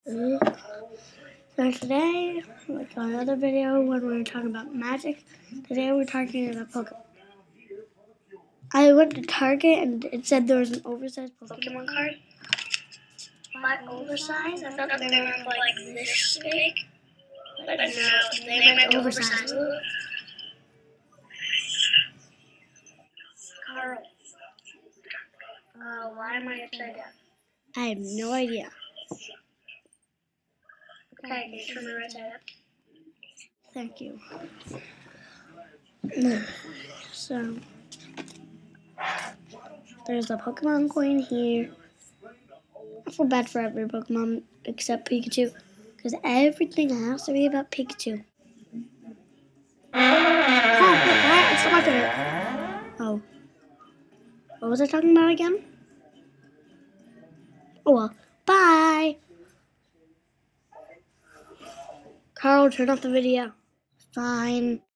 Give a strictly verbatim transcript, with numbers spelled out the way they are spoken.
So today, like another video when we were talking about magic, today we're talking about Pokemon. I went to Target and it said there was an oversized Pokemon card. But oversized? I thought they were like this big. But no, they meant oversized. Carl. Uh, why am I upside down? I have no idea. Okay, can you turn me right side up? Thank you. So, there's a Pokemon coin here. I feel bad for every Pokemon except Pikachu, because everything has to be about Pikachu. Oh, it's not my favorite. Oh. What was I talking about again? Oh well. Bye! Carl, turn off the video. Fine.